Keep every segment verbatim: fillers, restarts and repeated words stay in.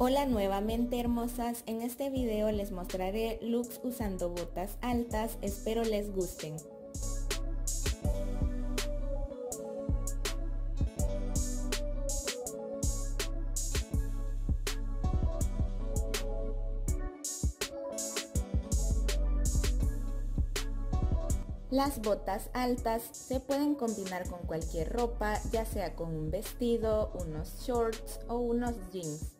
Hola nuevamente hermosas, en este video les mostraré looks usando botas altas, espero les gusten. Las botas altas se pueden combinar con cualquier ropa, ya sea con un vestido, unos shorts o unos jeans.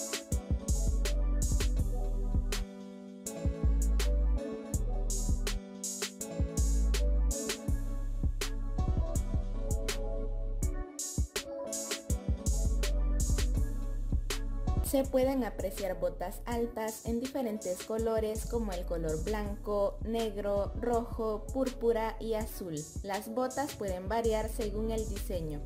Se pueden apreciar botas altas en diferentes colores como el color blanco, negro, rojo, púrpura y azul. Las botas pueden variar según el diseño.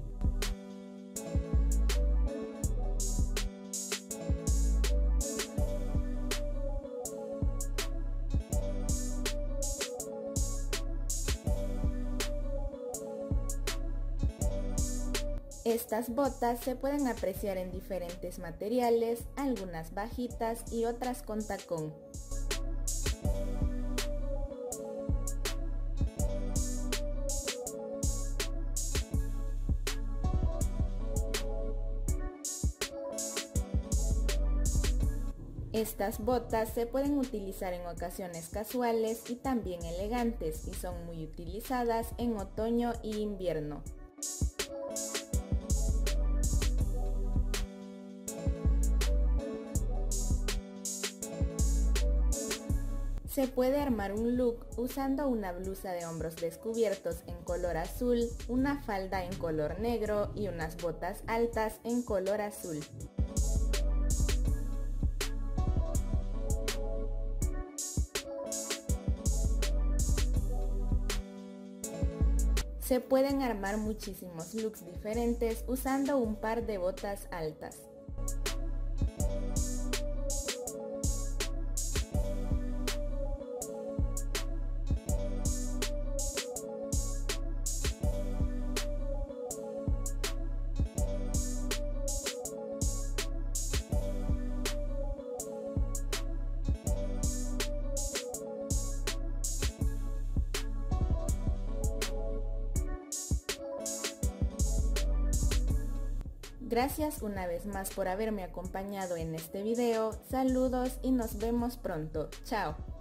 Estas botas se pueden apreciar en diferentes materiales, algunas bajitas y otras con tacón. Estas botas se pueden utilizar en ocasiones casuales y también elegantes y son muy utilizadas en otoño y invierno. Se puede armar un look usando una blusa de hombros descubiertos en color azul, una falda en color negro y unas botas altas en color azul. Se pueden armar muchísimos looks diferentes usando un par de botas altas. Gracias una vez más por haberme acompañado en este video, saludos y nos vemos pronto, chao.